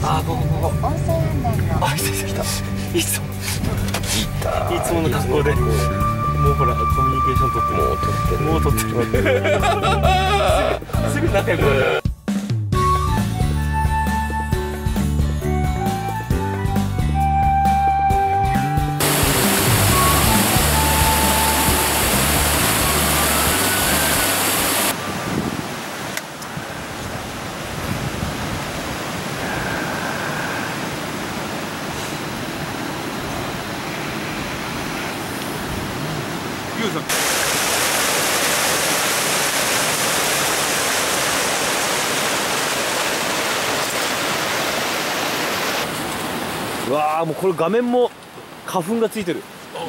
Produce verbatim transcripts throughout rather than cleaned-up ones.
あ、ここここ。 温泉案内の。 あ、来た来た。いつも。いつもの格好で。もうほら、コミュニケーション取ってる。もう取ってる。もう取ってる。すぐ仲良くなる。うわあ、もうこれ画面も花粉がついてる。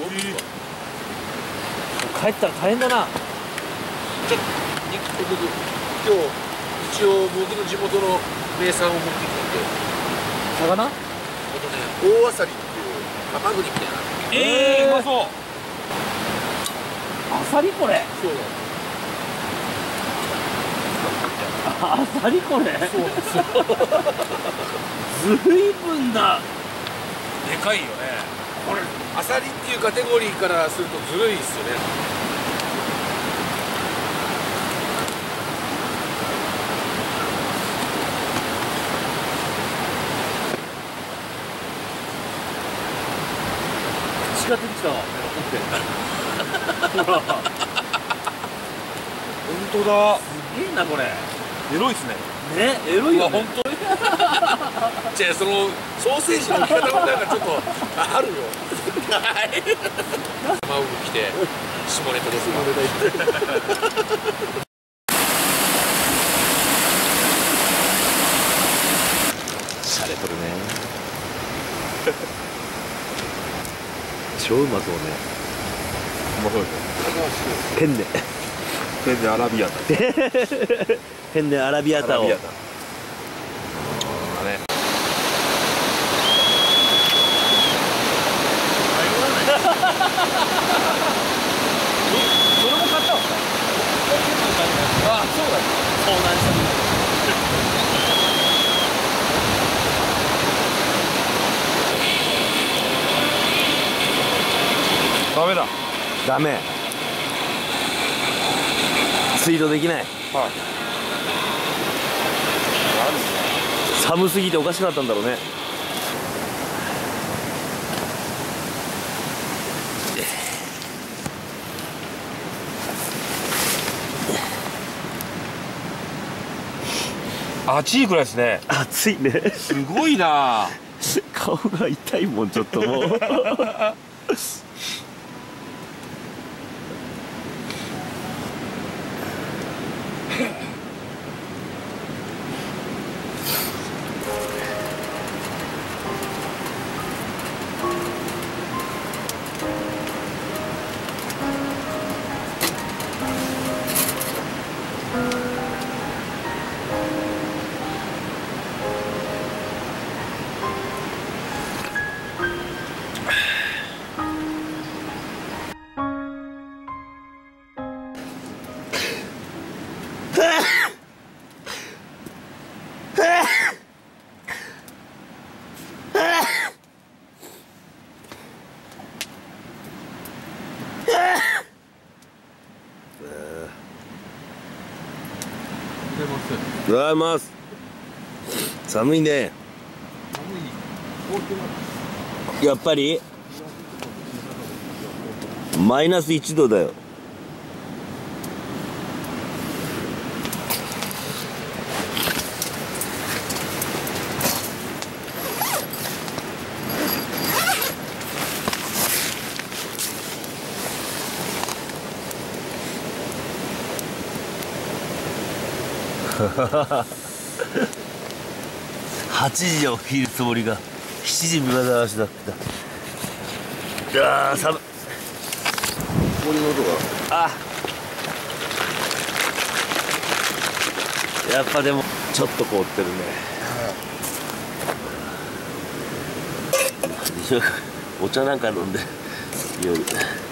帰ったら大変だな。 ちょっと今日一応僕の地元の名産を持ってきたんで。 魚？ あとね、大アサリっていうハマグリみたいな。 ええー、うまそう。アサリこれ。 そう。 アサリこれ。 そうなんですよ。 ずいぶんだ。 でかいよね。これアサリっていうカテゴリーからするとずるいですよね。 口が出てきたわ。ほら。本当だ。すげえなこれ。エロいですね。ね、エロいよね。本当に。 じゃあそのソーセージの置き方もなんかちょっとあるよ。はい。マウン来て下ネタですか。 しゃれとるね。超うまそうね。うまそうですね。ペンネ。ペンネアラビアタ。ペンネアラビアタを。それも買ったわ。あ、そうだ。そうなんです。ダメだ。ダメ。ツイートできない。はい。寒すぎておかしくなったんだろうね。暑いくらいですね。暑いね。すごいな。顔が痛いもん、ちょっともう。おはようございます。寒いね。やっぱりマイナスいちどだよ。はちじ起きるつもりがしちじ無駄な足だった。いやー寒い。氷の音が。あ、やっぱでもちょっと凍ってるね。お茶なんか飲んで夜。